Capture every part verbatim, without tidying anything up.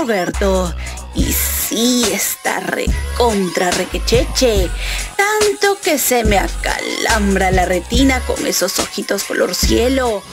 Roberto. Y sí, está recontra requecheche. Tanto que se me acalambra la retina con esos ojitos color cielo.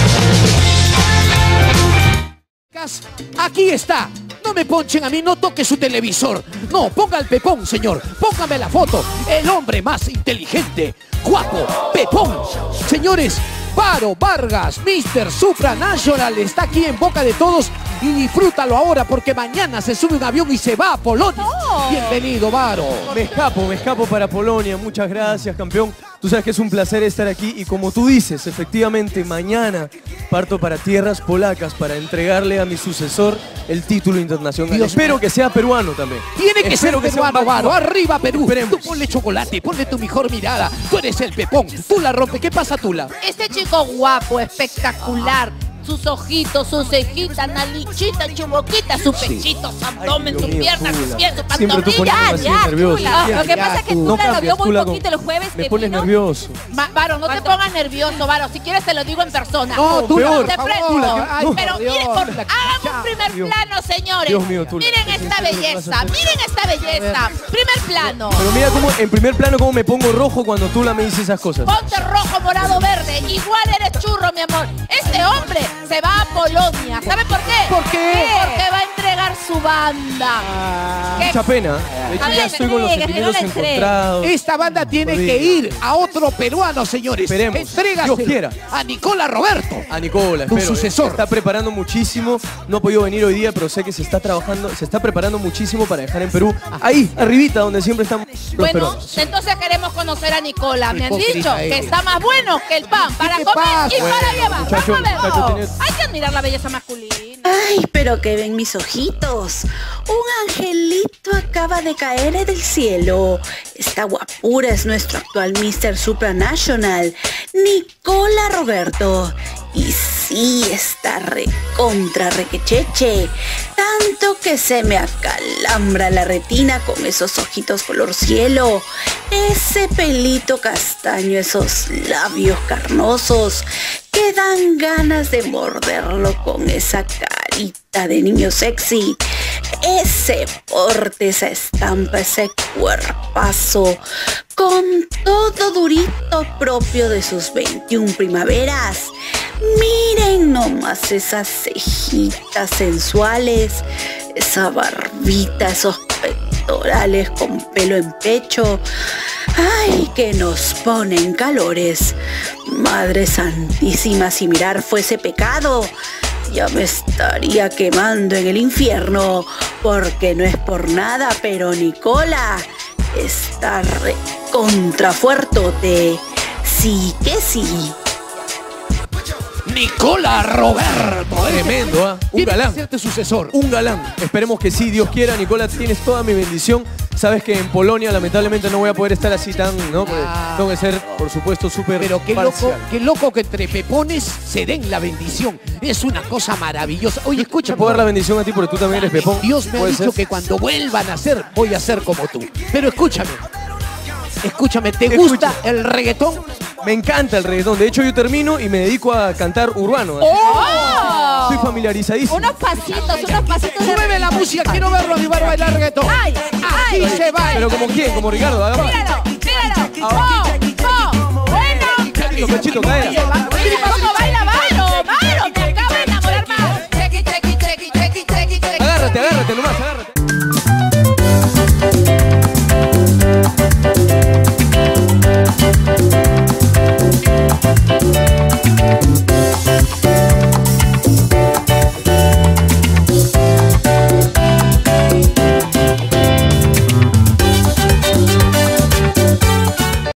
Aquí está. No me ponchen a mí, no toque su televisor. No, ponga el Pepón, señor. Póngame la foto. El hombre más inteligente, guapo, Pepón. Señores, Varo Vargas, mister Supranational, está aquí en boca de todos. Y disfrútalo ahora porque mañana se sube un avión y se va a Polonia. Oh. Bienvenido, Varo. Me escapo, me escapo para Polonia. Muchas gracias, campeón. Tú sabes que es un placer estar aquí y como tú dices, efectivamente, mañana parto para tierras polacas para entregarle a mi sucesor el título internacional. Dios Espero mío. que sea peruano también. Tiene que Espero ser que peruano, sea un Varo. Arriba, Perú. Esperemos. Tú ponle chocolate, ponle tu mejor mirada. Tú eres el Pepón. Tú la rompes. ¿Qué pasa, Tula? Este chico guapo, espectacular. Sus ojitos, sus cejitas, nalichita, su boquita, su pechito, su abdomen, Ay, su Dios mío, pierna, Tula. su pie, su Siempre tú pantorrilla. poniéndome así Ya, nervioso. Tula. Ya, Lo que pasa es que tú. Tula No lo vio cambias, muy Tula, poquito el jueves Me que pones vino. nervioso. Va- Varo, no te pongas nervioso, Varo. Si quieres te lo digo en persona. No, Tula, No por te favor, prendo. Tula, que- no. Pero Dios, miren, por- Tula, hagan ya. un primer Dios. plano, señores. Dios mío, Tula. Miren ¿Qué es esta esto que vas a belleza, hacer? miren esta belleza. Primer plano. Pero mira cómo, en primer plano, cómo me pongo rojo cuando Tula me dice esas cosas. Ponte rojo, morado, verde. Igual eres churro, mi amor. Este hombre se va a Polonia. ¿Sabe por qué? ¿Por qué? Porque va a entregar su banda. ¿Qué? Mucha pena. De hecho, A ya ver, estoy con los entregue, sentimientos que no le entregue. encontrados. Esta banda tiene Rodrigo. que ir a otro peruano, señores. Esperemos. Entrégaselo Dios quiera. a Nicola Roberto. A Nicola, Tu espero. sucesor. Se está preparando muchísimo. No ha podido venir hoy día, pero sé que se está trabajando, se está preparando muchísimo para dejar en Perú. Ahí, arribita, donde siempre están los Bueno, peruanos. entonces queremos conocer a Nicola. Me han Hipócrita dicho eres. que está más bueno que el pan para te comer pasa? y para Bueno, llevar. muchacho, Vamos a muchacho, ver. tiene- Hay que admirar la belleza masculina. Ay, pero que ven mis ojitos. Un angelito acaba de caer del cielo. Esta guapura es nuestro actual mister Supranational, Nicola Roberto. Y sí, está recontra requecheche. Tanto que se me acalambra la retina con esos ojitos color cielo. Ese pelito castaño, esos labios carnosos que dan ganas de morderlo con esa carita de niño sexy. Ese porte, esa estampa, ese cuerpazo, con todo durito propio de sus veintiuna primaveras. Miren nomás esas cejitas sensuales, esa barbita, esos pectorales con pelo en pecho. Ay, que nos ponen calores. Madre santísima, si mirar fuese pecado, ya me estaría quemando en el infierno, porque no es por nada, pero Nicola está recontra fuertote. Sí que sí. Nicola Roberto. Tremendo, ¿ah? Un Tiene que galán. serte sucesor. Un galán. Esperemos que sí, Dios quiera. Nicola, tienes toda mi bendición. Sabes que en Polonia lamentablemente no voy a poder estar así tan, ¿no? Porque Ah. tengo que ser, por supuesto, súper Pero qué loco, parcial. qué loco que entre pepones se den la bendición. Es una cosa maravillosa. Oye, escucha, ¿Te puedo dar la bendición a ti porque tú también eres pepón? Dios me ha ¿Puede dicho ser? que cuando vuelvan a ser, voy a ser como tú. Pero escúchame. Escúchame, ¿te Escucha. gusta el reggaetón? Me encanta el reggaetón. De hecho, yo termino y me dedico a cantar urbano. así ¡Oh! que Estoy familiarizadísimo. Unos pasitos, unos pasitos de Mueve la música, quiero verlo animar a bailar reggaetón. ¡Ay! Así ¡Ay! se baila. Pero como quién, como Ricardo. Haga más. ¡Míralo! ¡Míralo! ¡Oh! ¡Oh! ¡Bueno! Pechito, pechito, cadera. ¿Cómo baila Varo? ¡Varo! ¡Me acaba de enamorar más! Chequi, chequi, chequi, chequi, chequi, chequi. Agárrate, agárrate nomás, agárrate.